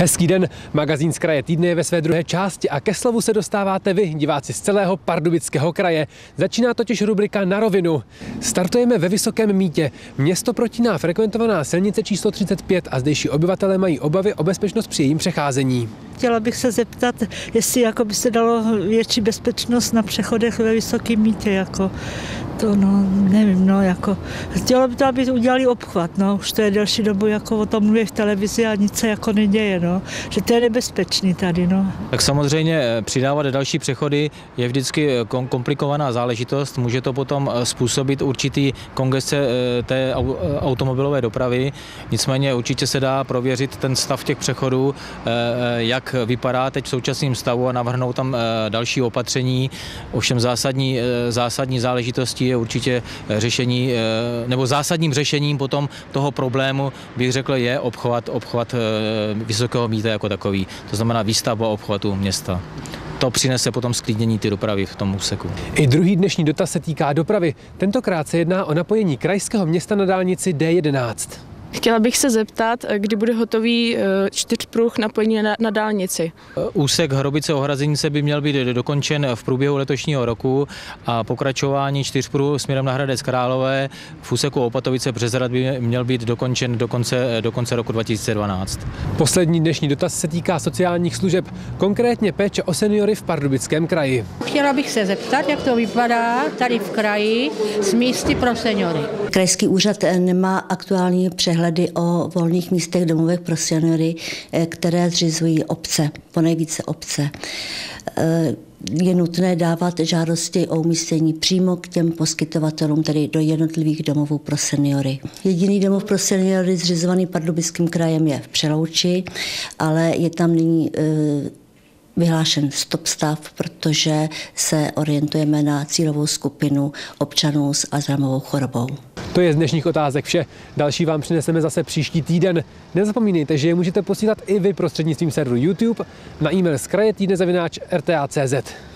Hezký den, magazín z kraje týdne je ve své druhé části a ke slovu se dostáváte vy, diváci z celého Pardubického kraje. Začíná totiž rubrika Na rovinu. Startujeme ve Vysokém Mýtě. Město protíná frekventovaná silnice číslo 35 a zdejší obyvatelé mají obavy o bezpečnost při jejím přecházení. Chtěla bych se zeptat, jestli by se dalo větší bezpečnost na přechodech ve Vysokém Mýtě, nevím, chtěla by to, aby udělali obchvat, už to je delší dobu, o tom mluví v televizi a nic se neděje, že to je nebezpečný tady, Tak samozřejmě přidávat další přechody je vždycky komplikovaná záležitost, může to potom způsobit určitý kongesce té automobilové dopravy, nicméně určitě se dá prověřit ten stav těch přechodů, jak vypadá teď v současném stavu a navrhnout tam další opatření. Ovšem zásadní záležitostí je určitě řešení, nebo zásadním řešením potom toho problému, bych řekl, je obchvat Vysokého Mýta jako takový. To znamená výstavba obchvatu města. To přinese potom zklidnění ty dopravy v tom úseku. I druhý dnešní dotaz se týká dopravy. Tentokrát se jedná o napojení krajského města na dálnici D11. Chtěla bych se zeptat, kdy bude hotový čtyřpruh napojení na dálnici. Úsek Hrobice-Ohrazenice by měl být dokončen v průběhu letošního roku a pokračování čtyřpruhu směrem na Hradec Králové v úseku Opatovice-Březhrad by měl být dokončen do konce roku 2012. Poslední dnešní dotaz se týká sociálních služeb, konkrétně péče o seniory v Pardubickém kraji. Chtěla bych se zeptat, jak to vypadá tady v kraji s místy pro seniory. Krajský úřad nemá aktuální přehledy o volných místech domovech pro seniory, které zřizují obce, ponejvíce obce. Je nutné dávat žádosti o umístění přímo k těm poskytovatelům, tedy do jednotlivých domovů pro seniory. Jediný domov pro seniory zřizovaný Pardubickým krajem je v Přelouči, ale je tam nyní vyhlášen stop stav, protože se orientujeme na cílovou skupinu občanů s Alzheimerovou chorobou. To je z dnešních otázek vše. Další vám přineseme zase příští týden. Nezapomínejte, že je můžete posílat i vy prostřednictvím serveru YouTube na e-mail zkrajetýdne@rta.cz.